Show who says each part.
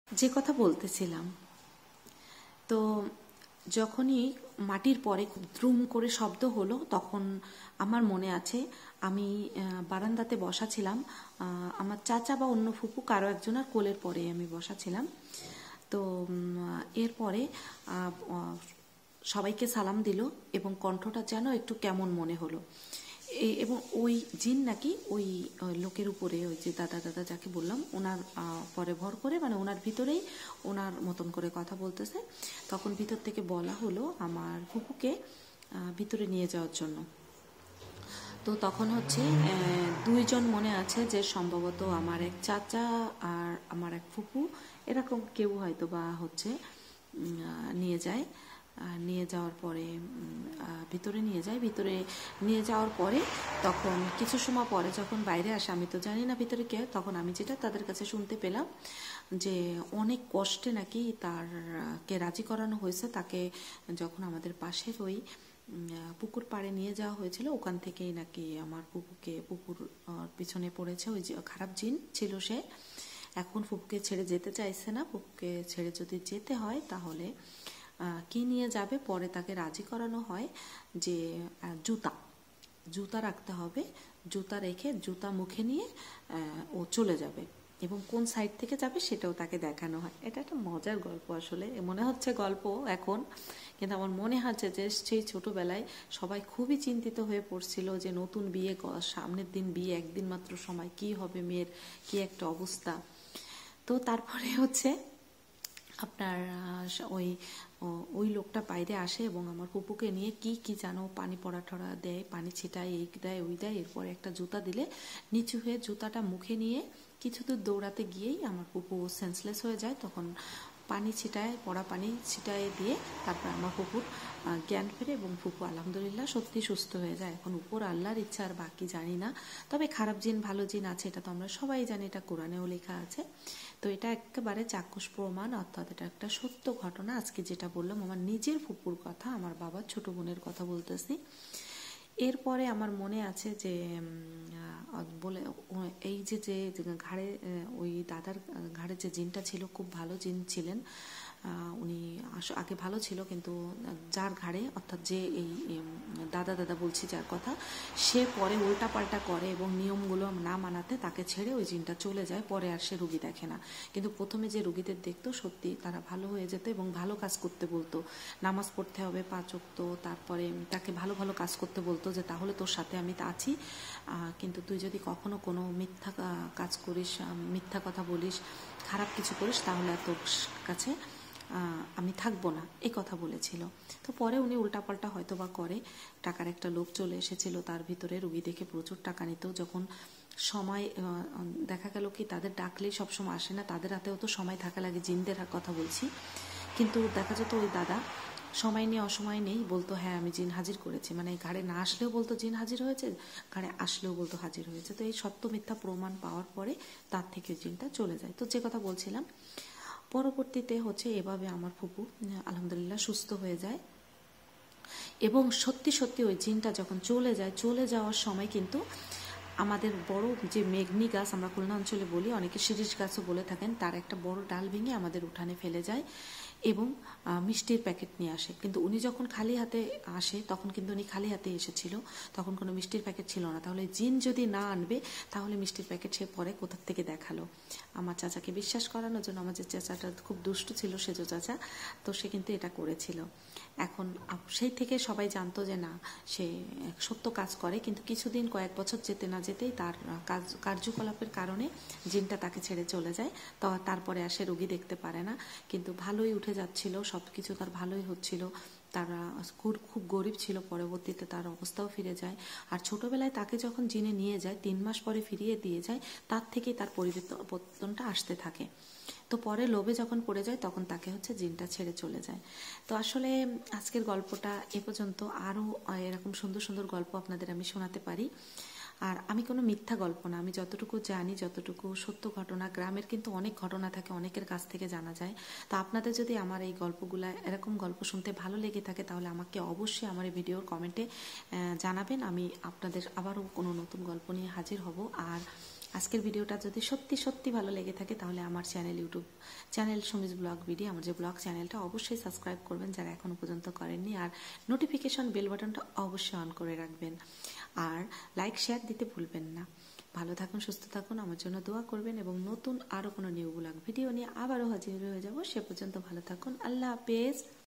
Speaker 1: যে কথা বলতেছিলাম, তো যখনই মাটির পরে খুব দ্রুম করে শব্দ হলো, তখন আমার মনে আছে আমি বারান্দাতে বসা ছিলাম। আমার চাচা বা অন্য ফুপু কারো একজনের কোলের পরে আমি বসা ছিলাম। তো এরপরে সবাইকে সালাম দিল এবং কণ্ঠটা যেন একটু কেমন মনে হলো। এবং ওই জিন নাকি ওই লোকের উপরে, ওই যে দাদা দাদা যাকে বললাম, ওনার পরে ভর করে, মানে ওনার ভিতরেই ওনার মতন করে কথা বলতেছে। তখন ভিতর থেকে বলা হলো আমার ফুপুকে ভিতরে নিয়ে যাওয়ার জন্য। তো তখন হচ্ছে দুইজন মনে আছে যে সম্ভবত আমার এক চাচা আর আমার এক ফুপু, এরকম কেউ হয়তো বা হচ্ছে নিয়ে যায়। নিয়ে যাওয়ার পরে ভিতরে নিয়ে যায়। ভিতরে নিয়ে যাওয়ার পরে তখন কিছু সময় পরে যখন বাইরে আসে, আমি তো জানি না ভিতরে কে, তখন আমি যেটা তাদের কাছে শুনতে পেলাম যে অনেক কষ্টে নাকি তারকে রাজি করানো হয়েছে। তাকে যখন আমাদের পাশের ওই পুকুর পাড়ে নিয়ে যাওয়া হয়েছিল, ওখান থেকেই নাকি আমার পুকুকে পুকুর পিছনে পড়েছে। ওই যে খারাপ জিন ছিল সে। এখন ফুপুকে ছেড়ে যেতে চাইছে না। ফুপুকে ছেড়ে যদি যেতে হয় তাহলে কি নিয়ে যাবে, পরে তাকে রাজি করানো হয় যে জুতা জুতা রাখতে হবে। জুতা রেখে জুতা মুখে নিয়ে ও চলে যাবে এবং কোন সাইড থেকে যাবে সেটাও তাকে দেখানো হয়। এটা একটা মজার গল্প। আসলে মনে হচ্ছে গল্প এখন, কিন্তু আমার মনে হচ্ছে যে সেই ছোটোবেলায় সবাই খুবই চিন্তিত হয়ে পড়ছিল যে নতুন বিয়ে, সামনের দিন বিয়ে, একদিন মাত্র সময়, কি হবে মেয়ের, কি একটা অবস্থা। তো তারপরে হচ্ছে আপনার ওই ওই লোকটা বাইরে আসে এবং আমার পুপুকে নিয়ে কি কি জানো পানি পড়া ঠড়া দেয়, পানি ছিটায়, এই দেয় ওই দেয়। এরপরে একটা জুতা দিলে নিচু হয়ে জুতাটা মুখে নিয়ে কিছু দূর দৌড়াতে গিয়েই আমার পুপু সেন্সলেস হয়ে যায়। তখন পানি ছিটায়, পড়া পানি ছিটায় দিয়ে তারপর আমার পুকুর জ্ঞান ফেরে এবং পুপু আলহামদুলিল্লাহ সত্যি সুস্থ হয়ে যায়। এখন উপর আল্লাহর ইচ্ছা, আর বাকি জানি না। তবে খারাপ জিন ভালো জিন আছে এটা তো আমরা সবাই জানি, এটা কোরআনেও লেখা আছে। তো এটা একেবারে চাক্ষুষ প্রমাণ, অর্থাৎ এটা একটা সত্য ঘটনা। আজকে যেটা বললাম আমার নিজের ফুপুর কথা, আমার বাবার ছোট বোনের কথা বলতেছি। এরপরে আমার মনে আছে যে বলে এই যে যে ঘাড়ে ওই দাদার ঘাড়ে যে জিনটা ছিল, খুব ভালো জিন ছিলেন উনি। আগে ভালো ছিল, কিন্তু যার ঘাড়ে, অর্থাৎ যে এই দাদা দাদা বলছি যার কথা, সে পরে উল্টাপাল্টা করে এবং নিয়মগুলো না মানাতে তাকে ছেড়ে ওই জিনটা চলে যায়। পরে আর সে রুগী দেখে না, কিন্তু প্রথমে যে রুগীদের দেখতো সত্যি তারা ভালো হয়ে যেত এবং ভালো কাজ করতে বলতো। নামাজ পড়তে হবে 5 ওয়াক্ত, তারপরে তাকে ভালো ভালো কাজ করতে বলতো যে তাহলে তোর সাথে আমি আছি, কিন্তু তুই যদি কখনো কোনো মিথ্যা কাজ করিস, মিথ্যা কথা বলিস, খারাপ কিছু করিস, তাহলে আর তোর কাছে আমি থাকবো না, এই কথা বলেছিল। তো পরে উনি উল্টাপাল্টা হয়তো বা করে। টাকার একটা লোক চলে এসেছিল, তার ভিতরে রুগী দেখে প্রচুর টাকা নিত। যখন সময় দেখা গেল কি তাদের ডাকলেই সবসময় আসে না, তাদের হাতেও তো সময় থাকা লাগে, জিনদের কথা বলছি। কিন্তু দেখা যেত ওই দাদা সময় নিয়ে অসময় নেই, বলতো হ্যাঁ আমি জিন হাজির করেছি, মানে ঘাড়ে না আসলেও বলতো জিন হাজির হয়েছে, ঘাড়ে আসলেও বলতো হাজির হয়েছে। তো এই সত্য মিথ্যা প্রমাণ পাওয়ার পরে তার থেকে জিনটা চলে যায়। তো যে কথা বলছিলাম, পরবর্তীতে হচ্ছে এভাবে আমার ফুপু আলহামদুলিল্লাহ সুস্থ হয়ে যায় এবং সত্যি সত্যি ওই জিনটা যখন চলে যায়, চলে যাওয়ার সময় কিন্তু আমাদের বড় যে মেঘনি গাছ আমরা খুলনা অঞ্চলে বলি, অনেকে শিরিষ গাছও বলে থাকেন, তার একটা বড় ডাল ভেঙে আমাদের উঠানে ফেলে যায় এবং মিষ্টির প্যাকেট নিয়ে আসে। কিন্তু উনি যখন খালি হাতে আসে, তখন কিন্তু উনি খালি হাতে এসেছিল, তখন কোনো মিষ্টির প্যাকেট ছিল না। তাহলে জিন যদি না আনবে তাহলে মিষ্টির প্যাকেট সে পরে কোথার থেকে দেখালো? আমার চাচাকে বিশ্বাস করানোর জন্য। আমার যে চাচাটা খুব দুষ্টু ছিল, সেজো চাচা, তো সে কিন্তু এটা করেছিল। এখন সেই থেকে সবাই জানতো যে না, সে সত্য কাজ করে। কিন্তু কিছুদিন, কয়েক বছর যেতে না যেতেই তার কার্যকলাপের কারণে জিনটা তাকে ছেড়ে চলে যায়। তো তারপরে আর সে রোগী দেখতে পারে না, কিন্তু ভালোই উঠে যাচ্ছিল, সব কিছু তার ভালোই হচ্ছিল। তারা খুব গরিব ছিল, পরবর্তীতে তার অবস্থাও ফিরে যায়। আর ছোটবেলায় তাকে যখন জিনে নিয়ে যায়, 3 মাস পরে ফিরিয়ে দিয়ে যায়, তার থেকেই তার পরিবর্তনটা আসতে থাকে। তো পরে লোভে যখন পড়ে যায় তখন তাকে হচ্ছে জিনটা ছেড়ে চলে যায়। তো আসলে আজকের গল্পটা এ পর্যন্ত। আরও এরকম সুন্দর সুন্দর গল্প আপনাদের আমি শোনাতে পারি। আর আমি কোনো মিথ্যা গল্প না, আমি যতটুকু জানি, যতটুকু সত্য ঘটনা, গ্রামের কিন্তু অনেক ঘটনা থাকে, অনেকের কাছ থেকে জানা যায়। তো আপনাদের যদি আমার এই গল্পগুলা, এরকম গল্প শুনতে ভালো লেগে থাকে, তাহলে আমাকে অবশ্যই আমার এই ভিডিওর কমেন্টে জানাবেন। আমি আপনাদের আবারও কোনো নতুন গল্প নিয়ে হাজির হব। আর আজকের ভিডিওটা যদি সত্যি সত্যি ভালো লেগে থাকে তাহলে আমার ইউটিউব চ্যানেল সুমিজ ব্লগ ভিডিও, আমার যে ব্লগ চ্যানেলটা অবশ্যই সাবস্ক্রাইব করবেন যারা এখনো পর্যন্ত করেননি, আর নোটিফিকেশন বেল বাটনটা অবশ্যই অন করে রাখবেন, আর লাইক শেয়ার দিতে ভুলবেন না। ভালো থাকুন, সুস্থ থাকুন, আমার জন্য দোয়া করবেন, এবং নতুন আরও কোনো নিউ ব্লগ ভিডিও নিয়ে আবারও হাজির হয়ে যাব। সে পর্যন্ত ভালো থাকুন, আল্লাহ হাফেজ।